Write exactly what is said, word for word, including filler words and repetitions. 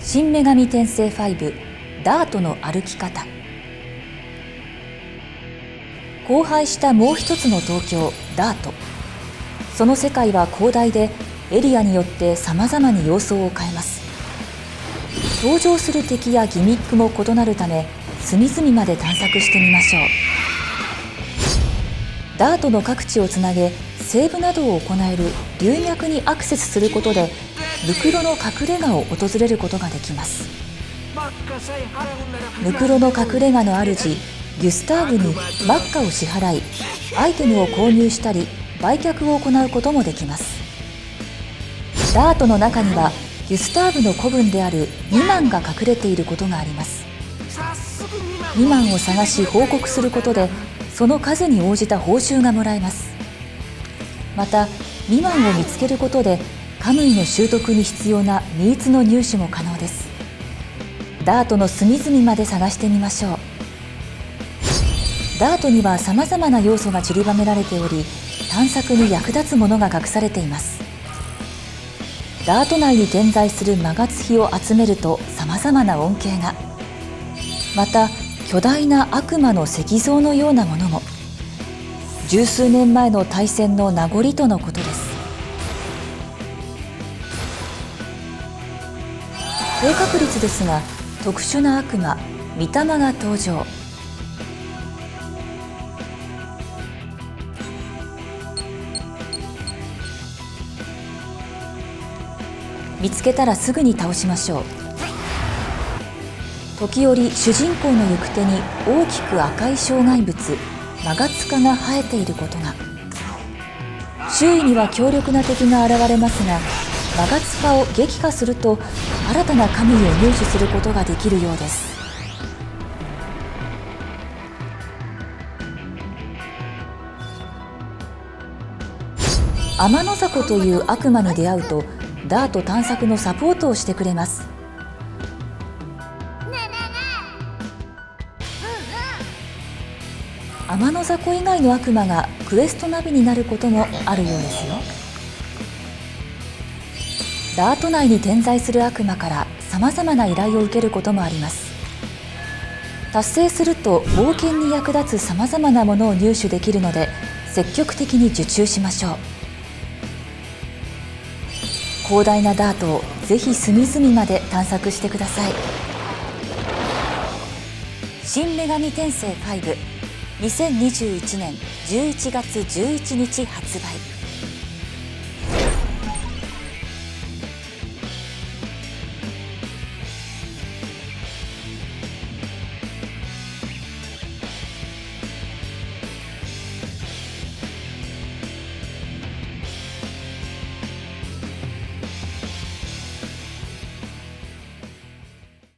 新女神転生ファイブダートの歩き方。荒廃したもう一つの東京ダート。その世界は広大でエリアによってさまざまに様相を変えます。登場する敵やギミックも異なるため、隅々まで探索してみましょう。ダートの各地をつなげセーブなどを行える龍脈にアクセスすることでムクロの隠れ家を訪れることができます。ムクロの隠れ家の主ギュスターブにマッカを支払い、アイテムを購入したり売却を行うこともできます。ダートの中にはギュスターブの子分であるニマンが隠れていることがあります。ニマンを探し報告することでその数に応じた報酬がもらえます。またニマンを見つけることでカムイの習得に必要なミーツの入手も可能です。ダートの隅々まで探してみましょう。ダートにはさまざまな要素が散りばめられており、探索に役立つものが隠されています。ダート内に点在するマガツヒを集めるとさまざまな恩恵が。また巨大な悪魔の石像のようなものも、十数年前の大戦の名残とのことです。低確率ですが特殊な悪魔御霊が登場。見つけたらすぐに倒しましょう。時折主人公の行く手に大きく赤い障害物マガツカが生えていることが。周囲には強力な敵が現れますが、マガツカを撃破すると新たな神を入手することができるようです。天の雑魚という悪魔に出会うとダート探索のサポートをしてくれます。天の雑魚以外の悪魔がクエストナビになることもあるようですよ。ダート内に点在する悪魔からさまざまな依頼を受けることもあります。達成すると冒険に役立つさまざまなものを入手できるので積極的に受注しましょう。広大なダートをぜひ隅々まで探索してください。新女神転生ファイブにせんにじゅういちねんじゅういちがつじゅういちにち発売。